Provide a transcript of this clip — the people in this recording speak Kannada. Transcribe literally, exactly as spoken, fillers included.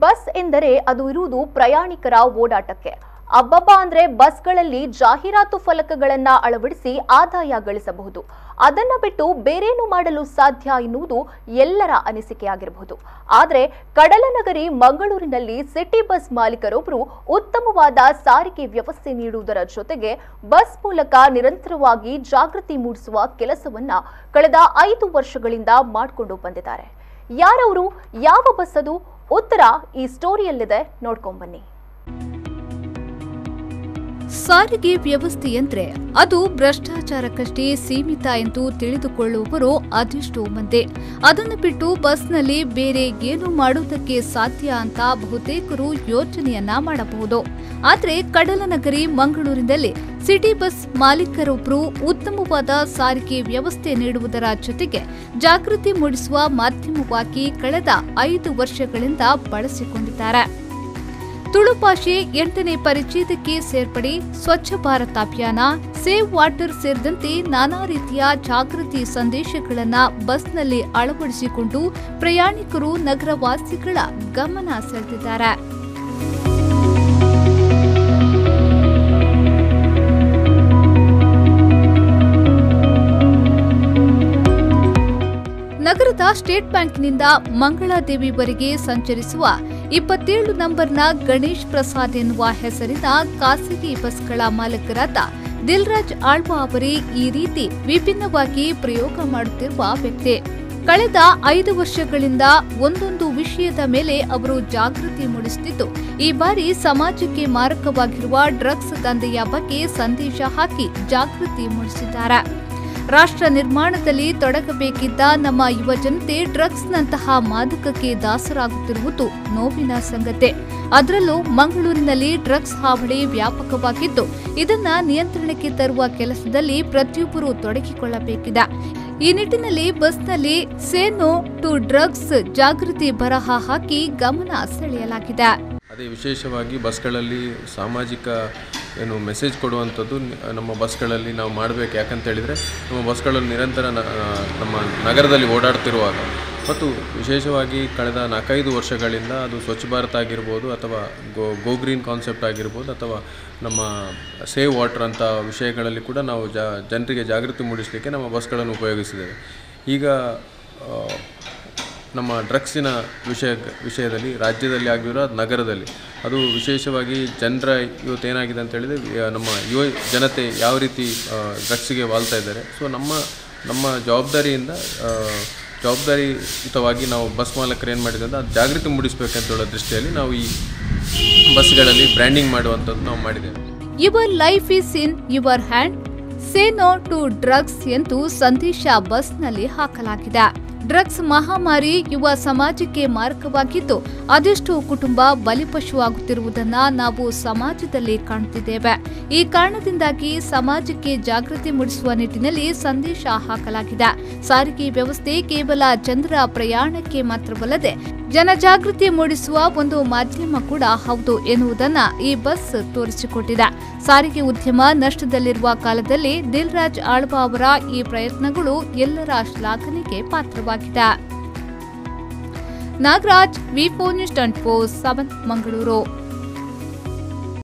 ಬಸ್ ಎಂದರೆ ಅದು ಇರುವುದು ಪ್ರಯಾಣಿಕರ ಓಡಾಟಕ್ಕೆ. ಅಬ್ಬಬ್ಬ ಅಂದ್ರೆ ಬಸ್ಗಳಲ್ಲಿ ಜಾಹೀರಾತು ಫಲಕಗಳನ್ನ ಅಳವಡಿಸಿ ಆದಾಯ ಗಳಿಸಬಹುದು. ಅದನ್ನ ಬಿಟ್ಟು ಬೇರೇನು ಮಾಡಲು ಸಾಧ್ಯ ಎನ್ನುವುದು ಎಲ್ಲರ ಅನಿಸಿಕೆಯಾಗಿರಬಹುದು. ಆದರೆ ಕಡಲನಗರಿ ಮಂಗಳೂರಿನಲ್ಲಿ ಸಿಟಿ ಬಸ್ ಮಾಲೀಕರೊಬ್ಬರು ಉತ್ತಮವಾದ ಸಾರಿಗೆ ವ್ಯವಸ್ಥೆ ನೀಡುವುದರ ಜೊತೆಗೆ ಬಸ್ ಮೂಲಕ ನಿರಂತರವಾಗಿ ಜಾಗೃತಿ ಮೂಡಿಸುವ ಕೆಲಸವನ್ನ ಕಳೆದ ಐದು ವರ್ಷಗಳಿಂದ ಮಾಡಿಕೊಂಡು ಬಂದಿದ್ದಾರೆ. ಯಾರವರು, ಯಾವ ಬಸ್ ಅದು? ಉತ್ತರ ಈ ಸ್ಟೋರಿಯಲ್ಲಿದೆ, ನೋಡ್ಕೊಂಡ್ ಬನ್ನಿ. ಸಾರಿಗೆ ವ್ಯವಸ್ಥೆ ಎಂದ್ರೆ ಅದು ಭ್ರಷ್ಟಾಚಾರಕ್ಕಷ್ಟೇ ಸೀಮಿತ ಎಂದು ತಿಳಿದುಕೊಳ್ಳುವವರು ಅದೆಷ್ಟೋ ಮಂದಿ. ಅದನ್ನು ಬಿಟ್ಟು ಬಸ್ನಲ್ಲಿ ಬೇರೆ ಏನು ಮಾಡುವುದಕ್ಕೆ ಸಾಧ್ಯ ಅಂತ ಬಹುತೇಕರು ಯೋಚನೆಯನ್ನ ಮಾಡಬಹುದು. ಆದರೆ ಕಡಲನಗರಿ ಮಂಗಳೂರಿನಲ್ಲಿ ಸಿಟಿ ಬಸ್ ಮಾಲೀಕರೊಬ್ಬರು ಉತ್ತಮವಾದ ಸಾರಿಗೆ ವ್ಯವಸ್ಥೆ ನೀಡುವುದರ ಜೊತೆಗೆ ಜಾಗೃತಿ ಮೂಡಿಸುವ ಮಾಧ್ಯಮವಾಗಿ ಕಳೆದ ಐದು ವರ್ಷಗಳಿಂದ ಬಳಸಿಕೊಂಡಿದ್ದಾರೆ. ತುಳು ಭಾಷೆ ಎಂಟನೇ ಪರಿಚ್ಛೇದಕ್ಕೆ ಸೇರ್ಪಡೆ, ಸ್ವಚ್ಛ ಭಾರತ್ ಅಭಿಯಾನ, ಸೇವ್ ವಾಟರ್ ಸೇರಿದಂತೆ ನಾನಾ ರೀತಿಯ ಜಾಗೃತಿ ಸಂದೇಶಗಳನ್ನು ಬಸ್ನಲ್ಲಿ ಅಳವಡಿಸಿಕೊಂಡು ಪ್ರಯಾಣಿಕರು, ನಗರವಾಸಿಗಳ ಗಮನ ಸೆಳೆದಿದ್ದಾರೆ. ನಗರದ ಸ್ಟೇಟ್ ಬ್ಯಾಂಕ್ನಿಂದ ಮಂಗಳಾದೇವಿವರೆಗೆ ಸಂಚರಿಸುವ ಇಪ್ಪತ್ತೇಳು ನಂಬರ್ನ ಗಣೇಶ್ ಪ್ರಸಾದ್ ಎನ್ನುವ ಹೆಸರಿನ ಖಾಸಗಿ ಬಸ್ಗಳ ಮಾಲೀಕರಾದ ದಿಲ್ರಾಜ್ ಆಳ್ವಾ ಅವರೇ ಈ ರೀತಿ ವಿಭಿನ್ನವಾಗಿ ಪ್ರಯೋಗ ಮಾಡುತ್ತಿರುವ ವ್ಯಕ್ತಿ. ಕಳೆದ ಐದು ವರ್ಷಗಳಿಂದ ಒಂದೊಂದು ವಿಷಯದ ಮೇಲೆ ಅವರು ಜಾಗೃತಿ ಮೂಡಿಸುತ್ತಿದ್ದು, ಈ ಬಾರಿ ಸಮಾಜಕ್ಕೆ ಮಾರಕವಾಗಿರುವ ಡ್ರಗ್ಸ್ ದಂಧೆಯ ಬಗ್ಗೆ ಸಂದೇಶ ಹಾಕಿ ಜಾಗೃತಿ ಮೂಡಿಸಿದ್ದಾರೆ. ರಾಷ್ಟ್ರ ನಿರ್ಮಾಣದಲ್ಲಿ ತೊಡಗಬೇಕಿದ್ದ ನಮ್ಮ ಯುವ ಜನತೆ ಡ್ರಗ್ಸ್ನಂತಹ ಮಾದಕಕ್ಕೆ ದಾಸರಾಗುತ್ತಿರುವುದು ನೋವಿನ ಸಂಗತಿ. ಅದರಲ್ಲೂ ಮಂಗಳೂರಿನಲ್ಲಿ ಡ್ರಗ್ಸ್ ಹಾವಳಿ ವ್ಯಾಪಕವಾಗಿದ್ದು, ಇದನ್ನ ನಿಯಂತ್ರಣಕ್ಕೆ ತರುವ ಕೆಲಸದಲ್ಲಿ ಪ್ರತಿಯೊಬ್ಬರೂ ತೊಡಗಿಕೊಳ್ಳಬೇಕಿದೆ. ಈ ನಿಟ್ಟಿನಲ್ಲಿ ಬಸ್ನಲ್ಲಿ ಸೇ ನೋ ಟು ಡ್ರಗ್ಸ್ ಜಾಗೃತಿ ಬರಹ ಹಾಕಿ ಗಮನ ಸೆಳೆಯಲಾಗಿದೆ. ಅದೇ ವಿಶೇಷವಾಗಿ ಬಸ್ಗಳಲ್ಲಿ ಸಾಮಾಜಿಕ ಏನು ಮೆಸೇಜ್ ಕೊಡುವಂಥದ್ದು ನಮ್ಮ ಬಸ್ಗಳಲ್ಲಿ ನಾವು ಮಾಡಬೇಕು. ಯಾಕಂತ ಹೇಳಿದರೆ ನಮ್ಮ ಬಸ್ಗಳಲ್ಲಿ ನಿರಂತರ ನಮ್ಮ ನಗರದಲ್ಲಿ ಓಡಾಡ್ತಿರುವಾಗ ಮತ್ತು ವಿಶೇಷವಾಗಿ ಕಳೆದ ನಾಲ್ಕೈದು ವರ್ಷಗಳಿಂದ ಅದು ಸ್ವಚ್ಛ ಭಾರತ್ ಆಗಿರ್ಬೋದು, ಅಥವಾ ಗೋ ಗೋ ಗ್ರೀನ್ ಕಾನ್ಸೆಪ್ಟ್ ಆಗಿರ್ಬೋದು, ಅಥವಾ ನಮ್ಮ ಸೇವ್ ವಾಟರ್ ಅಂತ ವಿಷಯಗಳಲ್ಲಿ ಕೂಡ ನಾವು ಜಾ ಜನರಿಗೆ ಜಾಗೃತಿ ಮೂಡಿಸಲಿಕ್ಕೆ ನಮ್ಮ ಬಸ್ಗಳನ್ನು ಉಪಯೋಗಿಸಿದ್ದೇವೆ. ಈಗ ನಮ್ಮ ಡ್ರಗ್ಸಿನ ವಿಷಯ ವಿಷಯದಲ್ಲಿ ರಾಜ್ಯದಲ್ಲಿ ಆಗಿರೋ ನಗರದಲ್ಲಿ ಅದು ವಿಶೇಷವಾಗಿ ಜನರ ಇವತ್ತು ಏನಾಗಿದೆ ಅಂತ ಹೇಳಿದರೆ ನಮ್ಮ ಯುವ ಜನತೆ ಯಾವ ರೀತಿ ಡ್ರಗ್ಸಿಗೆ ವಾಲ್ತಾ ಇದ್ದಾರೆ. ಸೊ ನಮ್ಮ ನಮ್ಮ ಜವಾಬ್ದಾರಿಯಿಂದ ಜವಾಬ್ದಾರಿಯುತವಾಗಿ ನಾವು ಬಸ್ ಮಾಲಕರು ಏನು ಮಾಡಿದೆ ಅಂತ ಜಾಗೃತಿ ಮೂಡಿಸಬೇಕಂತ ಹೇಳೋ ದೃಷ್ಟಿಯಲ್ಲಿ ನಾವು ಈ ಬಸ್ಗಳಲ್ಲಿ ಬ್ರ್ಯಾಂಡಿಂಗ್ ಮಾಡುವಂಥದ್ದು ನಾವು ಮಾಡಿದ್ದೇವೆ. Your life is in your hand, say no to drugs ಎಂದು ಸಂದೇಶ ಬಸ್ನಲ್ಲಿ ಹಾಕಲಾಗಿದೆ. ಡ್ರಗ್ಸ್ ಮಹಾಮಾರಿ ಯುವ ಸಮಾಜಕ್ಕೆ ಮಾರಕವಾಗಿದ್ದು, ಅದೆಷ್ಟೋ ಕುಟುಂಬ ಬಲಿಪಶು ಆಗುತ್ತಿರುವುದನ್ನು ನಾವು ಸಮಾಜದಲ್ಲಿ ಕಾಣುತ್ತಿದ್ದೇವೆ. ಈ ಕಾರಣದಿಂದಾಗಿ ಸಮಾಜಕ್ಕೆ ಜಾಗೃತಿ ಮೂಡಿಸುವ ನಿಟ್ಟಿನಲ್ಲಿ ಸಂದೇಶ ಹಾಕಲಾಗಿದೆ. ಸಾರಿಗೆ ವ್ಯವಸ್ಥೆ ಕೇವಲ ಜನರ ಪ್ರಯಾಣಕ್ಕೆ ಮಾತ್ರವಲ್ಲದೆ ಜನಜಾಗೃತಿ ಮೂಡಿಸುವ ಒಂದು ಮಾಧ್ಯಮ ಕೂಡ ಹೌದು ಎನ್ನುವುದನ್ನು ಈ ಬಸ್ ತೋರಿಸಿಕೊಟ್ಟಿದೆ. ಸಾರಿಗೆ ಉದ್ಯಮ ನಷ್ಟದಲ್ಲಿರುವ ಕಾಲದಲ್ಲಿ ದಿಲ್ರಾಜ್ ಆಳ್ವಾ ಅವರ ಈ ಪ್ರಯತ್ನಗಳು ಎಲ್ಲರ ಶ್ಲಾಘನೆಗೆ ಪಾತ್ರವಾಗಿದೆ. Nagaraj, V four news twenty four seven, Mangaluru.